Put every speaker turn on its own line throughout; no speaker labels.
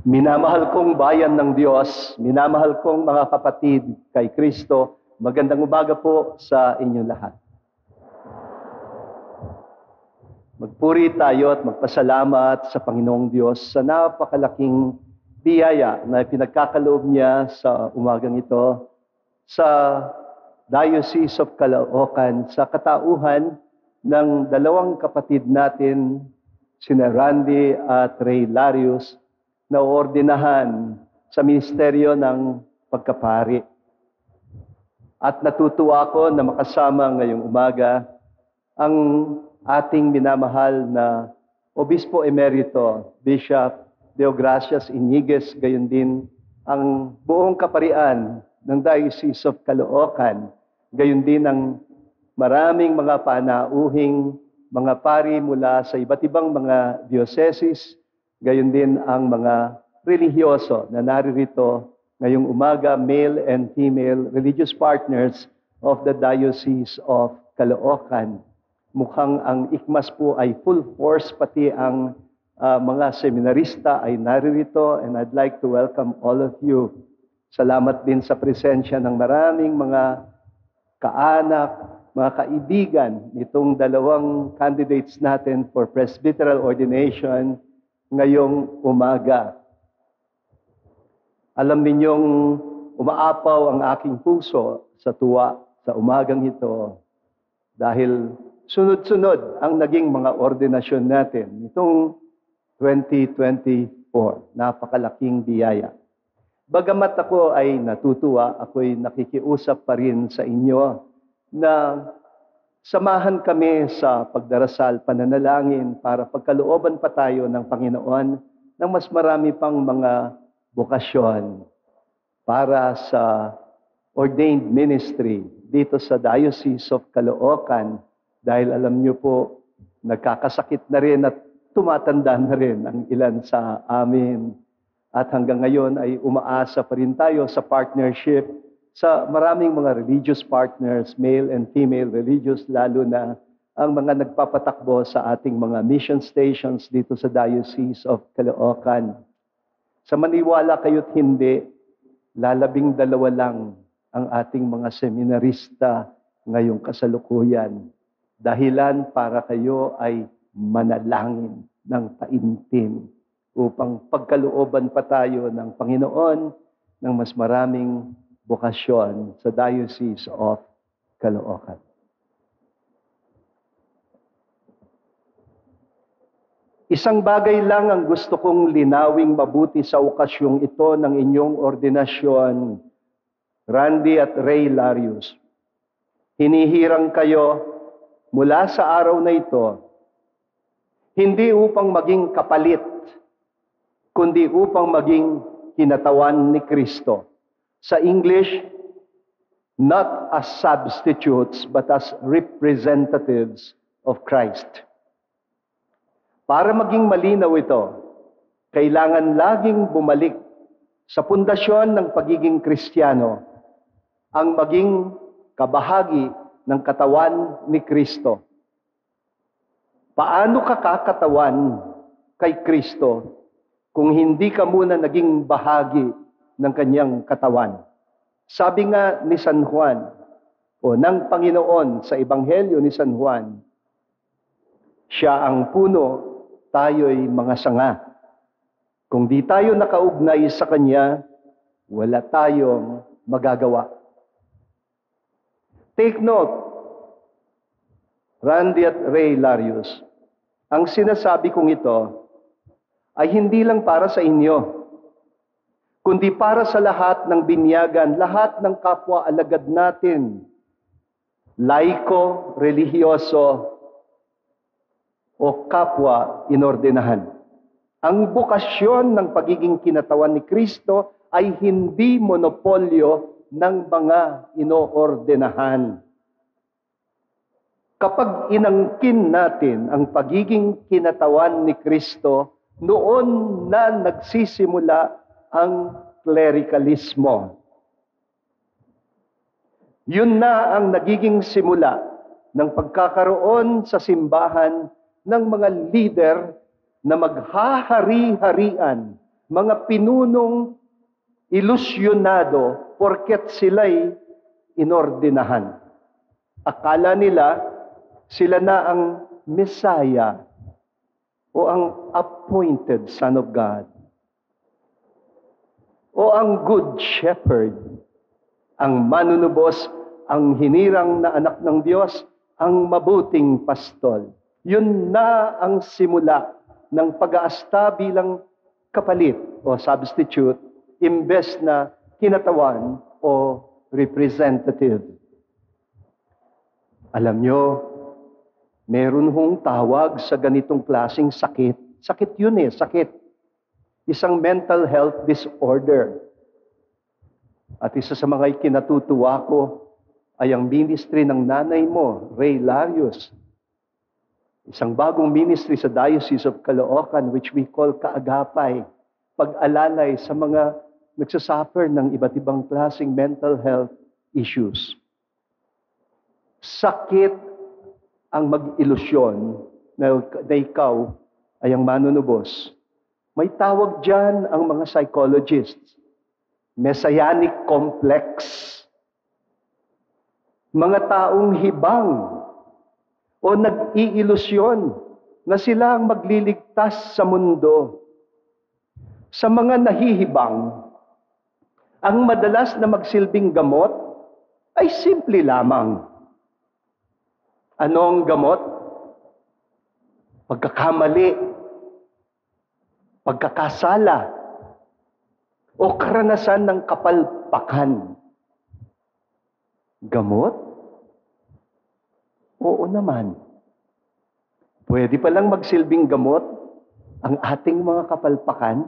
Minamahal kong bayan ng Diyos, minamahal kong mga kapatid kay Kristo, magandang umaga po sa inyong lahat. Magpuri tayo at magpasalamat sa Panginoong Diyos sa napakalaking biyaya na pinagkakaloob niya sa umagang ito sa Diocese of Caloocan, sa katauhan ng dalawang kapatid natin, sina Randy at Ray Larius, na ordinahan sa ministeryo ng pagkapari. At natutuwa ako na makasama ngayong umaga ang ating minamahal na Obispo Emerito, Bishop Deogracias Iñiguez, gayon din ang buong kaparian ng Diocese of Caloocan, gayon din ang maraming mga panauhing mga pari mula sa iba't ibang mga dioceses, gayon din ang mga relihiyoso na naririto ngayong umaga, male and female religious partners of the Diocese of Caloocan. Mukhang ang ICMAS po ay full force, pati ang mga seminarista ay naririto, and I'd like to welcome all of you. Salamat din sa presensya ng maraming mga kaanak, mga kaibigan nitong dalawang candidates natin for presbyteral ordination ngayong umaga. Alam ninyong umaapaw ang aking puso sa tuwa sa umagang ito dahil sunod-sunod ang naging mga ordinasyon natin nitong 2024. Napakalaking biyaya. Bagamat ako ay natutuwa, ako'y nakikiusap pa rin sa inyo na samahan kami sa pagdarasal, pananalangin para pagkalooban pa tayo ng Panginoon ng mas marami pang mga bokasyon para sa ordained ministry dito sa Diocese of Caloocan, dahil alam niyo po, nagkakasakit na rin at tumatanda na rin ang ilan sa amin. At hanggang ngayon ay umaasa pa rin tayo sa partnership sa maraming mga religious partners, male and female religious, lalo na ang mga nagpapatakbo sa ating mga mission stations dito sa Diocese of Caloocan. Sa maniwala kayo't hindi, 12 lang ang ating mga seminarista ngayong kasalukuyan. Dahilan para kayo ay manalangin ng taimtim upang pagkalooban pa tayo ng Panginoon ng mas maraming bokasyon sa Diocese of Caloocan. Isang bagay lang ang gusto kong linawing mabuti sa okasyong ito ng inyong ordinasyon, Randy at Ray Larius. Hinihirang kayo mula sa araw na ito, hindi upang maging kapalit, kundi upang maging kinatawan ni Kristo. Sa English, not as substitutes, but as representatives of Christ. Para maging malinaw ito, kailangan laging bumalik sa pundasyon ng pagiging Kristiyano, ang maging kabahagi ng katawan ni Kristo. Paano ka kakatawan kay Kristo kung hindi ka muna naging bahagi ng kanyang katawan? Sabi nga ni San Juan, o ng Panginoon sa Ebanghelyo ni San Juan, siya ang puno, tayo'y mga sanga. Kung di tayo nakaugnay sa Kanya, wala tayong magagawa. Take note, Randy at Ray Larius, ang sinasabi kong ito ay hindi lang para sa inyo, kundi para sa lahat ng binyagan, lahat ng kapwa-alagad natin, laiko, relihiyoso, o kapwa inordinahan. Ang bokasyon ng pagiging kinatawan ni Kristo ay hindi monopolyo ng mga inoordinahan. Kapag inangkin natin ang pagiging kinatawan ni Kristo, noon na nagsisimula ang klerikalismo. Yun na ang nagiging simula ng pagkakaroon sa simbahan ng mga leader na maghahari-harian mga pinunong ilusyonado porket sila'y inordinahan. Akala nila sila na ang Messiah o ang appointed Son of God o ang Good Shepherd, ang manunubos, ang hinirang na anak ng Diyos, ang mabuting pastol. Yun na ang simula ng pag-aasta bilang kapalit o substitute, imbes na kinatawan o representative. Alam nyo, meron hong tawag sa ganitong klaseng sakit. Sakit yun sakit. Isang mental health disorder. At isa sa mga ikinatutuwa ko ay ang ministry ng nanay mo, Ray Larios. Isang bagong ministry sa Diocese of Caloocan which we call Kaagapay. Pag-alalay sa mga nagsasuffer ng iba't ibang klaseng mental health issues. Sakit ang mag-ilusyon na ikaw ay ang manunubos. May tawag dyan ang mga psychologists. Messianic complex. Mga taong hibang o nag-iilusyon na sila ang magliligtas sa mundo. Sa mga nahihibang, ang madalas na magsilbing gamot ay simple lamang. Anong gamot? Pagkakamali, pagkakasala, o karanasan ng kapalpakan. Gamot? Oo naman. Pwede palang magsilbing gamot ang ating mga kapalpakan?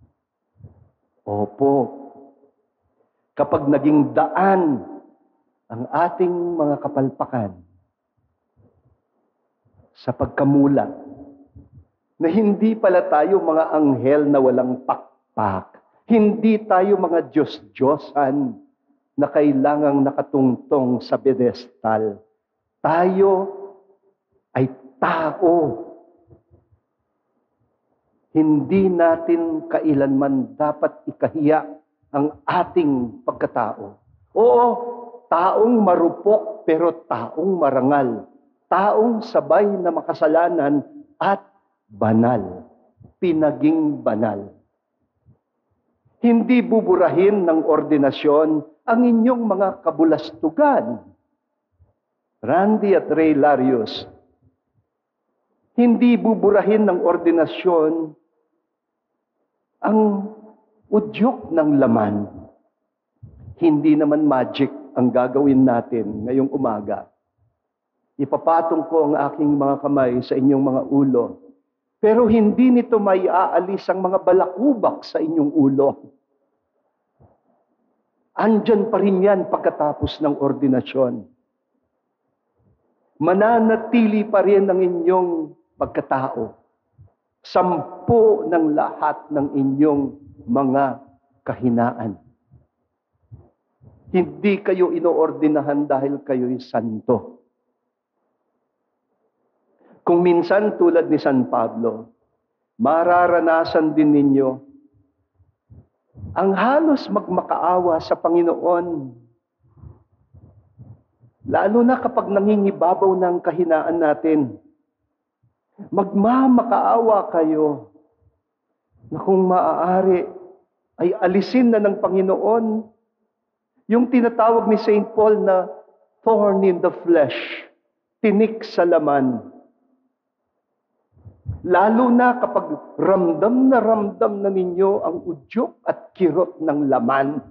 Opo. Kapag naging daan ang ating mga kapalpakan sa pagkamulat, na hindi pala tayo mga anghel na walang pakpak, hindi tayo mga Diyos-Diyosan na kailangang nakatungtong sa pedestal. Tayo ay tao. Hindi natin kailanman dapat ikahiya ang ating pagkatao. Oo, taong marupok pero taong marangal. Taong sabay na makasalanan at banal. Pinaging banal. Hindi buburahin ng ordinasyon ang inyong mga kabulastugan. Randy at Ray Larios, hindi buburahin ng ordinasyon ang udyok ng laman. Hindi naman magic ang gagawin natin ngayong umaga. Ipapatong ko ang aking mga kamay sa inyong mga ulo. Pero hindi nito may aalis ang mga balakubak sa inyong ulo. Andyan pa rin yan pagkatapos ng ordinasyon. Mananatili pa rin ang inyong pagkatao. 10 ng lahat ng inyong mga kahinaan. Hindi kayo inoordinahan dahil kayo'y santo. Kung minsan tulad ni San Pablo, mararanasan din ninyo ang halos magmakaawa sa Panginoon. Lalo na kapag nangingibabaw ng kahinaan natin. Magmamakaawa kayo na kung maaari ay alisin na ng Panginoon yung tinatawag ni St. Paul na thorn in the flesh, tinik sa laman. Lalo na kapag ramdam na ninyo ang udyok at kirot ng laman.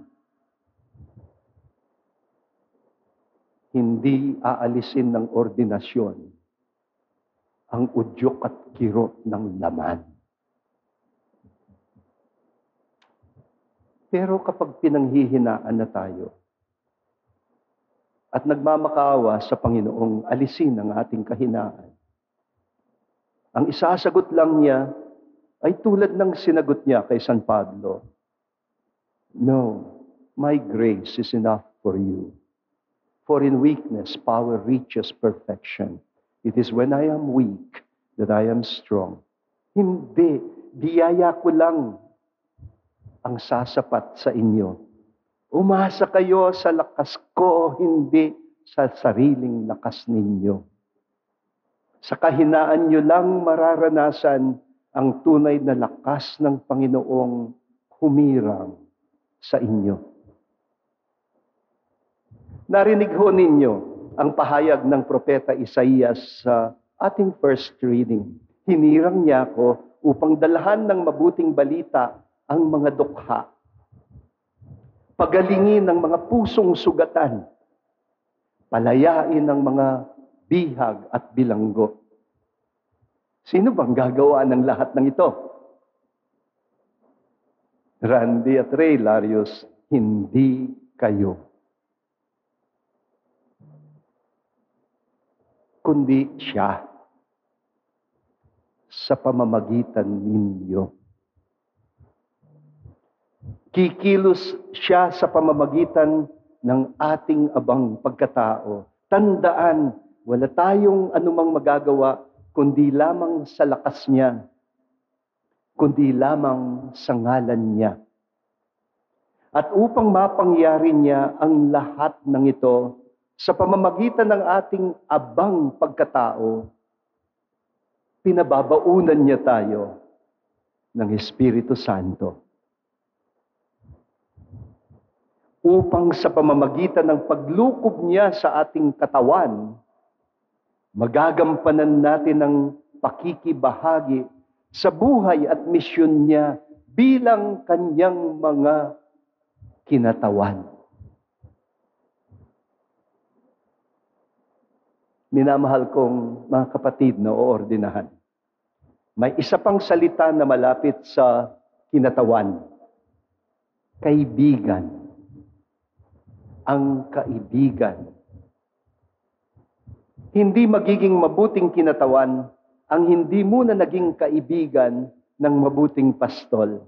Hindi aalisin ng ordinasyon ang udyok at kirot ng laman. Pero kapag pinanghihinaan na tayo at nagmamakaawa sa Panginoong alisin ang ating kahinaan, ang isasagot lang niya ay tulad ng sinagot niya kay San Pablo, "No, my grace is enough for you. For in weakness, power reaches perfection. It is when I am weak that I am strong." Hindi, biyaya ko lang ang sasapat sa inyo. Umasa kayo sa lakas ko, hindi sa sariling lakas ninyo. Sa kahinaan nyo lang mararanasan ang tunay na lakas ng Panginoong humirang sa inyo. Narinig ho ninyo ang pahayag ng Propeta Isaías sa ating first reading. Hinirang niya ako upang dalhan ng mabuting balita ang mga dukha. Pagalingin ng mga pusong sugatan. Palayain ng mga bihag at bilanggo. Sino bang gagawa ng lahat ng ito? Randy at Ray Larios, hindi kayo. Kundi siya sa pamamagitan ninyo. Kikilos siya sa pamamagitan ng ating abang pagkatao. Tandaan, wala tayong anumang magagawa kundi lamang sa lakas niya, kundi lamang sa ngalan niya. At upang mapangyari niya ang lahat ng ito sa pamamagitan ng ating abang pagkatao, pinababaunan niya tayo ng Espiritu Santo. Upang sa pamamagitan ng paglukob niya sa ating katawan, magagampanan natin ang pakikibahagi sa buhay at misyon niya bilang kanyang mga kinatawan. Minamahal kong mga kapatid na oordinahan, may isa pang salita na malapit sa kinatawan. Kaibigan. Ang kaibigan. Hindi magiging mabuting kinatawan ang hindi muna naging kaibigan ng mabuting pastol.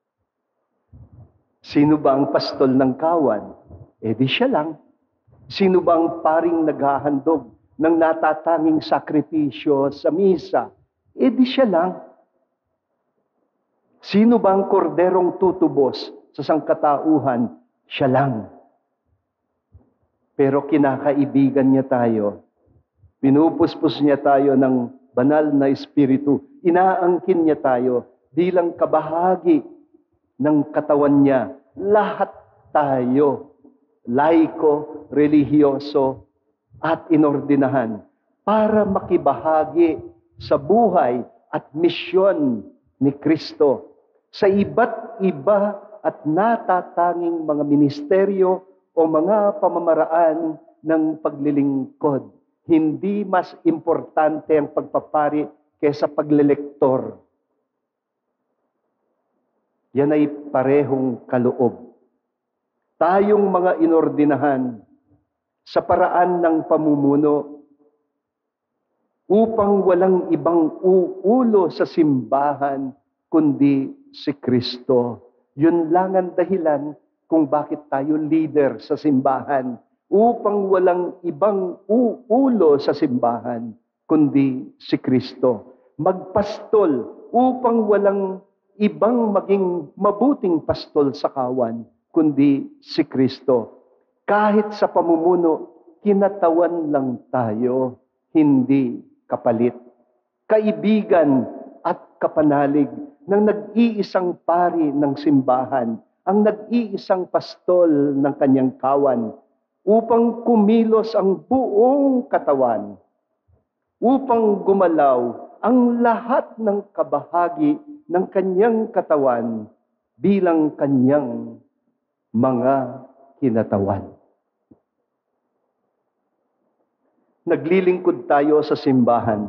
Sino ba ang pastol ng kawan? Di siya lang. Sino ba ang paring naghahandog ng natatanging sakripisyo sa misa? Di siya lang. Sino ba ang korderong tutubos sa sangkatauhan? Siya lang. Pero kinakaibigan niya tayo. Pinupuspos niya tayo ng banal na espiritu. Inaangkin niya tayo bilang kabahagi ng katawan niya. Lahat tayo, laiko, relihiyoso, at inordinahan para makibahagi sa buhay at misyon ni Kristo sa iba't iba at natatanging mga ministeryo o mga pamamaraan ng paglilingkod. Hindi mas importante ang pagpapari kaysa paglelektor. Yan ay parehong kaloob. Tayong mga inordinahan sa paraan ng pamumuno upang walang ibang uulo sa simbahan kundi si Kristo. Yun lang ang dahilan kung bakit tayo leader sa simbahan, upang walang ibang uulo sa simbahan, kundi si Kristo. Magpastol upang walang ibang maging mabuting pastol sa kawan, kundi si Kristo. Kahit sa pamumuno, kinatawan lang tayo, hindi kapalit. Kaibigan at kapanalig ng nag-iisang pari ng simbahan, ang nag-iisang pastol ng kanyang kawan, upang kumilos ang buong katawan, upang gumalaw ang lahat ng kabahagi ng kanyang katawan bilang kanyang mga kinatawan. Naglilingkod tayo sa simbahan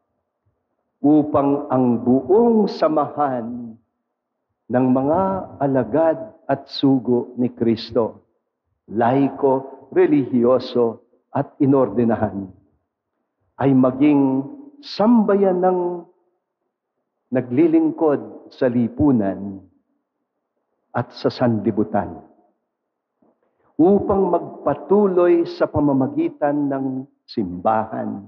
upang ang buong samahan ng mga alagad at sugo ni Kristo, laiko, relihiyoso at inordinahan, ay maging sambayan ng naglilingkod sa lipunan at sa sanlibutan, upang magpatuloy sa pamamagitan ng simbahan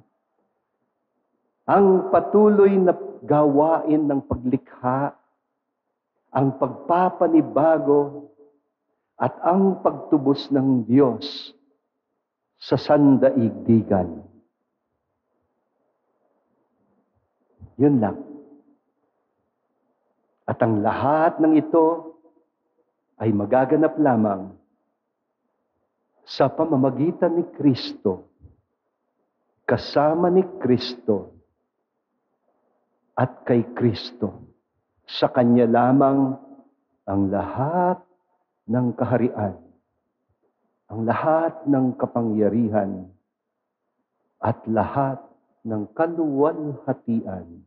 ang patuloy na gawain ng paglikha ang pagpapanibago at ang pagtubos ng Diyos sa sandaigdigan. Yun lang. At ang lahat ng ito ay magaganap lamang sa pamamagitan ni Kristo, kasama ni Kristo, at kay Kristo. Sa Kanya lamang ang lahat ng kaharian, ang lahat ng kapangyarihan, at lahat ng kaluwalhatian,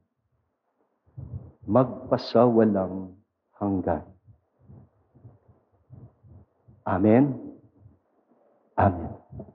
magpasawalang hanggan. Amen. Amen.